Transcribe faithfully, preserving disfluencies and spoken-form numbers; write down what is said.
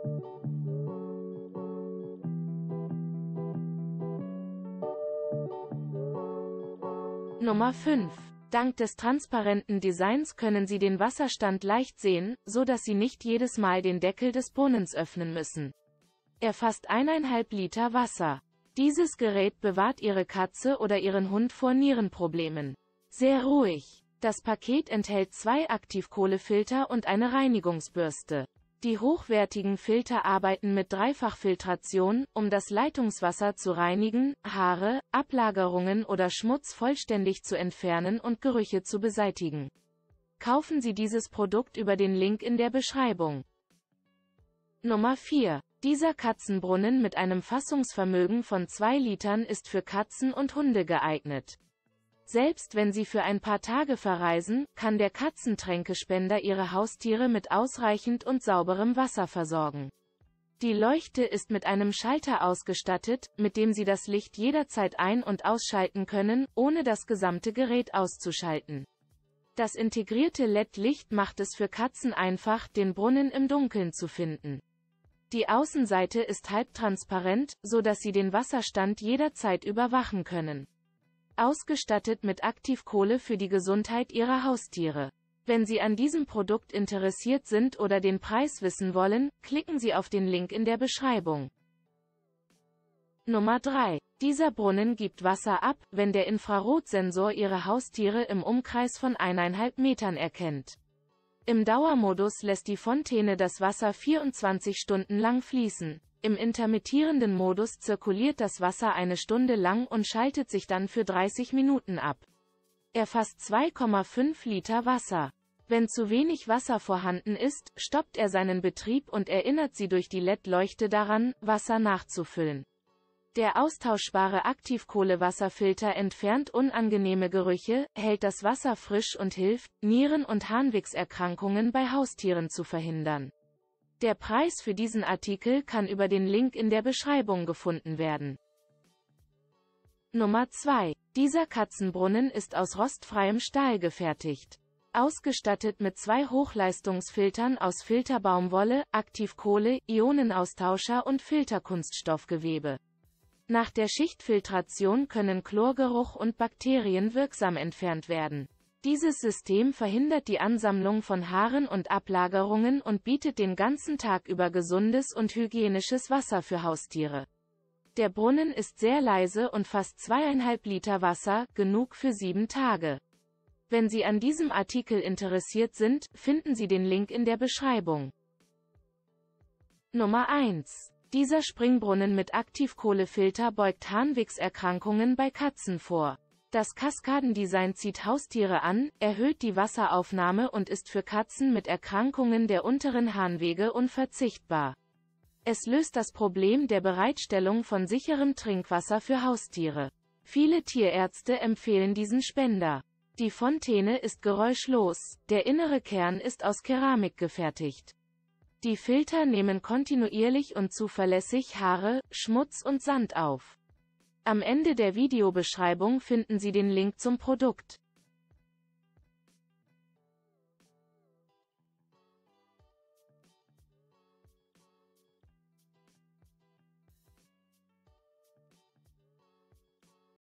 Nummer fünf. Dank des transparenten Designs können Sie den Wasserstand leicht sehen, so dass Sie nicht jedes Mal den Deckel des Brunnens öffnen müssen. Er fasst eineinhalb Liter Wasser. Dieses Gerät bewahrt Ihre Katze oder Ihren Hund vor Nierenproblemen. Sehr ruhig. Das Paket enthält zwei Aktivkohlefilter und eine Reinigungsbürste. Die hochwertigen Filter arbeiten mit Dreifachfiltration, um das Leitungswasser zu reinigen, Haare, Ablagerungen oder Schmutz vollständig zu entfernen und Gerüche zu beseitigen. Kaufen Sie dieses Produkt über den Link in der Beschreibung. Nummer vier. Dieser Katzenbrunnen mit einem Fassungsvermögen von zwei Litern ist für Katzen und Hunde geeignet. Selbst wenn Sie für ein paar Tage verreisen, kann der Katzentränkespender Ihre Haustiere mit ausreichend und sauberem Wasser versorgen. Die Leuchte ist mit einem Schalter ausgestattet, mit dem Sie das Licht jederzeit ein- und ausschalten können, ohne das gesamte Gerät auszuschalten. Das integrierte L E D-Licht macht es für Katzen einfach, den Brunnen im Dunkeln zu finden. Die Außenseite ist halbtransparent, so dass Sie den Wasserstand jederzeit überwachen können. Ausgestattet mit Aktivkohle für die Gesundheit Ihrer Haustiere. Wenn Sie an diesem Produkt interessiert sind oder den Preis wissen wollen, klicken Sie auf den Link in der Beschreibung. Nummer drei. Dieser Brunnen gibt Wasser ab, wenn der Infrarotsensor Ihre Haustiere im Umkreis von eineinhalb Metern erkennt. Im Dauermodus lässt die Fontäne das Wasser vierundzwanzig Stunden lang fließen. Im intermittierenden Modus zirkuliert das Wasser eine Stunde lang und schaltet sich dann für dreißig Minuten ab. Er fasst zwei Komma fünf Liter Wasser. Wenn zu wenig Wasser vorhanden ist, stoppt er seinen Betrieb und erinnert Sie durch die L E D-Leuchte daran, Wasser nachzufüllen. Der austauschbare Aktivkohlewasserfilter entfernt unangenehme Gerüche, hält das Wasser frisch und hilft, Nieren- und Harnwegserkrankungen bei Haustieren zu verhindern. Der Preis für diesen Artikel kann über den Link in der Beschreibung gefunden werden. Nummer zwei. Dieser Katzenbrunnen ist aus rostfreiem Stahl gefertigt. Ausgestattet mit zwei Hochleistungsfiltern aus Filterbaumwolle, Aktivkohle, Ionenaustauscher und Filterkunststoffgewebe. Nach der Schichtfiltration können Chlorgeruch und Bakterien wirksam entfernt werden. Dieses System verhindert die Ansammlung von Haaren und Ablagerungen und bietet den ganzen Tag über gesundes und hygienisches Wasser für Haustiere. Der Brunnen ist sehr leise und fasst zweieinhalb Liter Wasser, genug für sieben Tage. Wenn Sie an diesem Artikel interessiert sind, finden Sie den Link in der Beschreibung. Nummer eins. Dieser Springbrunnen mit Aktivkohlefilter beugt Harnwegserkrankungen bei Katzen vor. Das Kaskadendesign zieht Haustiere an, erhöht die Wasseraufnahme und ist für Katzen mit Erkrankungen der unteren Harnwege unverzichtbar. Es löst das Problem der Bereitstellung von sicherem Trinkwasser für Haustiere. Viele Tierärzte empfehlen diesen Spender. Die Fontäne ist geräuschlos, der innere Kern ist aus Keramik gefertigt. Die Filter nehmen kontinuierlich und zuverlässig Haare, Schmutz und Sand auf. Am Ende der Videobeschreibung finden Sie den Link zum Produkt.